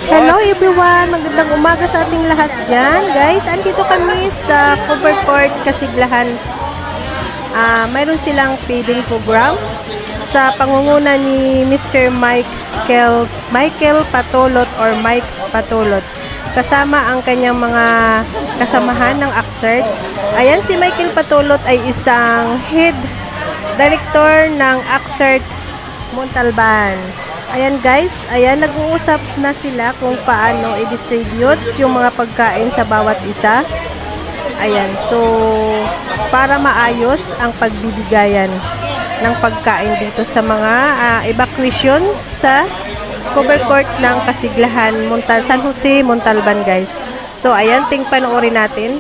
Hello everyone! Magandang umaga sa ating lahat dyan. Guys, andito kami sa Cover Court, Kasiglahan. Mayroon silang feeding program sa pangunguna ni Mr. Michael Patulot or Mike Patulot. Kasama ang kanyang mga kasamahan ng ACCERT. Ayan, si Michael Patulot ay isang head director ng ACCERT Montalban. Ayan guys, ayan, nag-uusap na sila kung paano i-distribute yung mga pagkain sa bawat isa. Ayan, so para maayos ang pagbibigayan ng pagkain dito sa mga evacuations sa cover court ng Kasiglahan, San Jose, Montalban guys. So ayan, panoorin natin.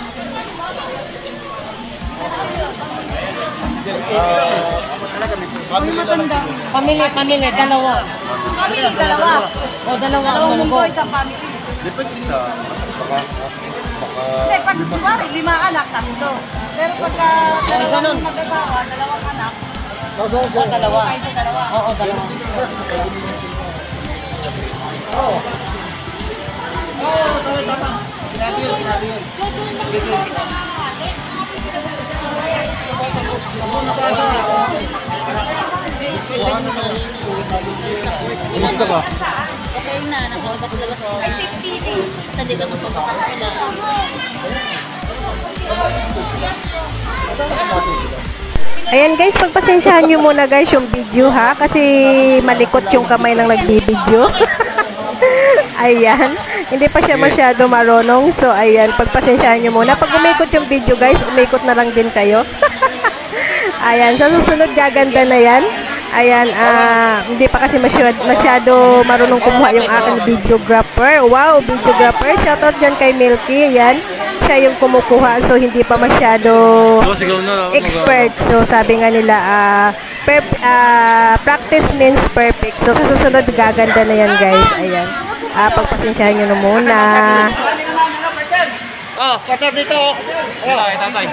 Pamili, dalawa. O, dalawa ang munggo. Depende sa hindi, pag kumari, 5 anak, 3. Pero pagka dalawang mag-asawa, 2 anak. O, dalawa. Oo, dalawa. Gusto ba? Okay na, nakuha ko dala sa hindi ka magpapakakila. Ayan guys, pagpasensyahan nyo muna guys yung video ha, kasi malikot yung kamay ng nagbibideo. Ayan, hindi pa siya masyado marunong. So ayan, pagpasensyahan nyo muna. Pag umikot yung video guys, umikot na lang din kayo. Ayan, sa susunod gaganda na yan. Ayan, hindi pa kasi masyado marunong kumuha yung aking videographer. Wow, videographer. Shoutout dyan kay Milky. Ayan, siya yung kumukuha. So, hindi pa masyado expert. So, sabi nga nila, practice means perfect. So, sa susunod gaganda na yan guys. Ayan, pagpasensyahan nyo na muna. Pasok dito. Tatay.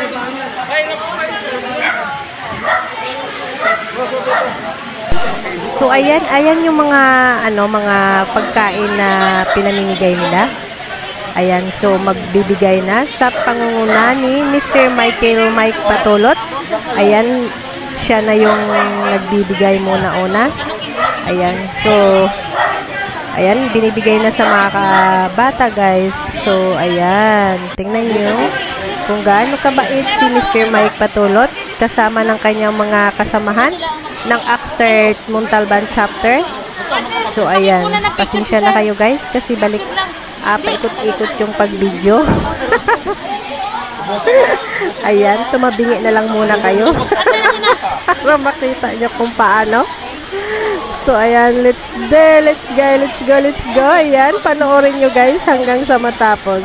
So ayan yung mga mga pagkain na pinamimigay nila. Ayan, so magbibigay na sa pangunguna ni Mr. Mike Patulot. Ayan, siya na yung nagbibigay muna una. Ayan, so ayan, binibigay na sa mga bata guys. So ayan, tingnan niyo kung gaano kabait si Mr. Mike Patulot kasama ng kanyang mga kasamahan ng ACCERT Montalban chapter. So ayan, pasensya na kayo guys kasi paikot-ikot yung pag-video. Ayan, tumabingi na lang muna kayo para makita nyo kung paano. So ayan, let's go. Ayan, panoorin nyo guys hanggang sa matapos.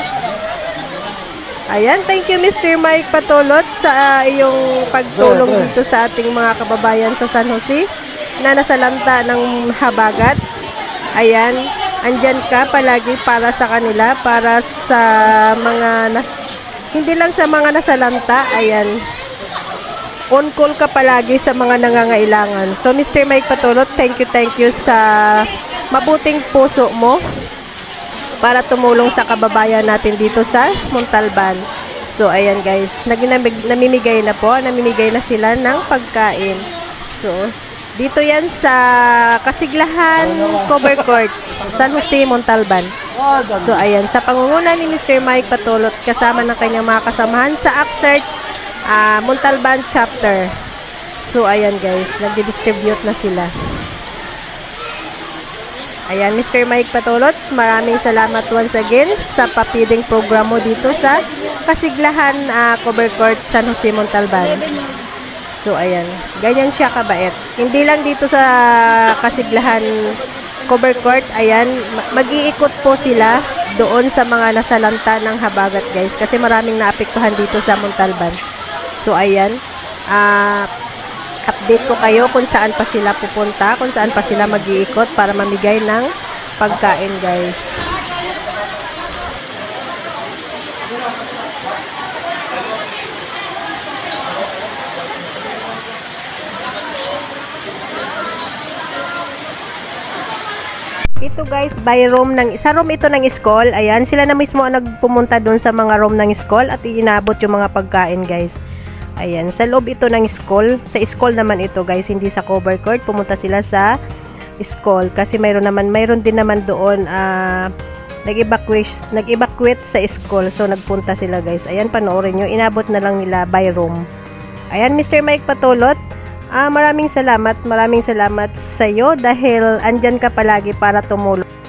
Ayan, thank you Mr. Mike Patulot sa iyong pagtulong dito sa ating mga kababayan sa San Jose na nasalanta ng habagat. Ayan, andyan ka palagi para sa kanila, para sa mga hindi lang sa mga nasalanta. Ayan, on call ka palagi sa mga nangangailangan. So Mr. Mike Patulot, thank you sa mabuting puso mo para tumulong sa kababayan natin dito sa Montalban. So ayan guys, namimigay na sila ng pagkain. So dito yan sa Kasiglahan Cover Court, San Jose, Montalban. So ayan, sa pangunguna ni Mr. Mike Patulot kasama ng kanyang mga kasamahan sa ACCERT Montalban chapter. So ayan guys, nagdi-distribute na sila. Ayan, Mr. Mike Patulot, maraming salamat once again sa papiding program mo dito sa Kasiglahan Cover Court, San Jose, Montalban. So, ayan, ganyan siya kabait. Hindi lang dito sa Kasiglahan Cover Court, ayan, mag-iikot po sila doon sa mga nasalanta ng habagat guys, kasi maraming naapektuhan dito sa Montalban. So, ayan, update ko kayo kung saan pa sila pupunta, kung saan pa sila mag-iikot para mamigay ng pagkain guys. Ito guys, by room sa room ito ng school. Ayan, sila na mismo ang nagpumunta doon sa mga room ng school at inabot yung mga pagkain guys. Ayan, sa loob ito ng school. Sa school naman ito guys, hindi sa cover court. Pumunta sila sa school kasi mayroon din naman doon nag-evacuate sa school. So nagpunta sila guys. Ayan, panoorin nyo. Inabot na lang nila by room. Ayan, Mr. Mike Patulot. Maraming salamat sa iyo dahil andyan ka palagi para tumulong.